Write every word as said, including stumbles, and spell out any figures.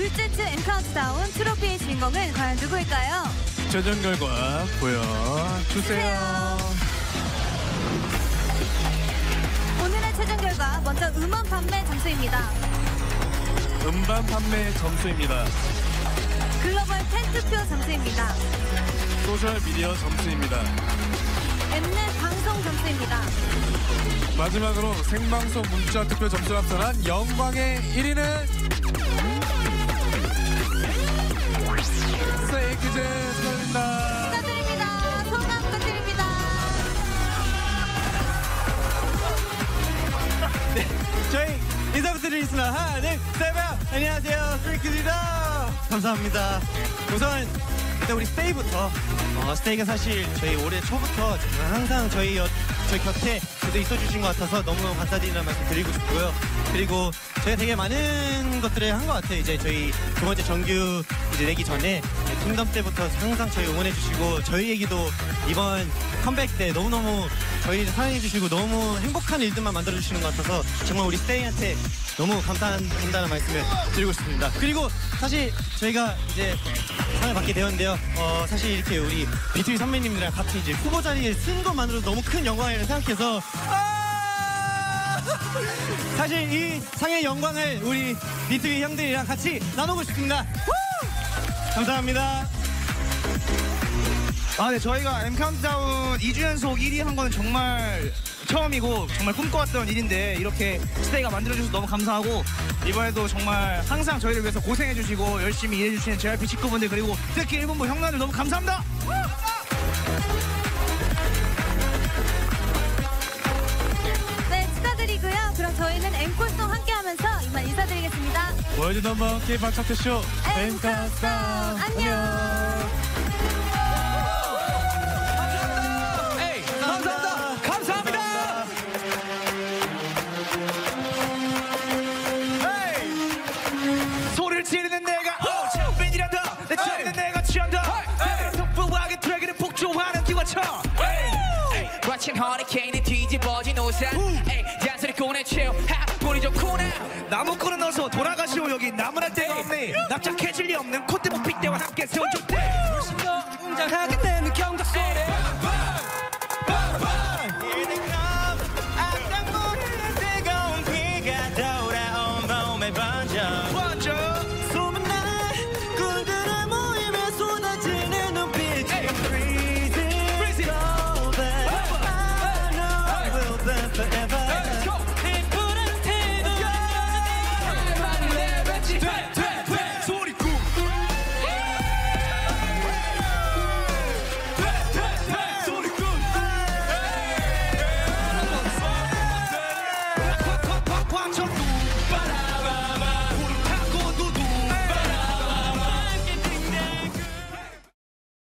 둘째 주 MCountdown 트로피의 주인공은 과연 누구일까요? 최종 결과 보여주세요. 오늘의 최종 결과 먼저 음원 판매 점수입니다. 음반 판매 점수입니다. 글로벌 팬 투표 점수입니다. 소셜 미디어 점수입니다. 엠넷 방송 점수입니다. 마지막으로 생방송 문자 투표 점수를 합산한 영광의 일 위는 스테이키즈 축하드립니다. 축하드립니다. 소감 부탁드립니다. 네, 저희 인사 부탁드리겠습니다. 하나, 둘, 셋, 안녕하세요, 스테이키즈입니다. 감사합니다. 우선 일단 우리 스테이부터 어, 스테이가 사실 저희 올해 초부터 항상 저희 여, 저희 곁에 계속 있어주신 것 같아서 너무너무 감사드리는 말씀 드리고 싶고요. 그리고 저희가 되게 많은 것들을 한 것 같아요. 이제 저희 두 번째 정규 이제 내기 전에 킹덤 때부터 항상 저희 응원해주시고 저희 얘기도 이번 컴백 때 너무너무 저희를 사랑해주시고 너무 행복한 일들만 만들어주시는 것 같아서 정말 우리 스테이한테 너무 감사한다는 말씀을 드리고 싶습니다. 그리고 사실 저희가 이제 상을 받게 되었는데요. 어, 사실 이렇게 우리 비투비 선배님들이랑 같이 이제 후보 자리에 쓴 것만으로도 너무 큰 영광이라고 생각해서 아! 사실 이 상의 영광을 우리 비투비 형들이랑 같이 나누고 싶습니다. 감사합니다. 아, 네, 저희가 MCountdown 이 주 연속 일 위 한 거는 정말 처음이고 정말 꿈꿔왔던 일인데 이렇게 스테이가 만들어줘서 너무 감사하고 이번에도 정말 항상 저희를 위해서 고생해주시고 열심히 일해주시는 제이알피 식구분들 그리고 특히 일본부 형님들 너무 감사합니다. 네, 축하드리고요. 그럼 저희는 앵콜송 함께하면서 이만 인사드리겠습니다. 월드 넘버 K-팝 차트쇼 MCountdown 안녕. 지르는 내가 오 챔피언이란다 내 차리는 내가 취한다 속부하게 트랙을 폭주하는 기관차 거친 허리케인에 뒤집어진 우산 잔소리 꺼내치워 뿌리 좋구나 나무꾼은 어서 돌아가시오 여기 나무랄 데가 없네 납작해질 리 없는 콧대목 픽대와 함께 세워줄때 훨씬더 웅장하게 내는 경적 소리 악당 모르는 뜨거운 비가 돌아온 봄의 밤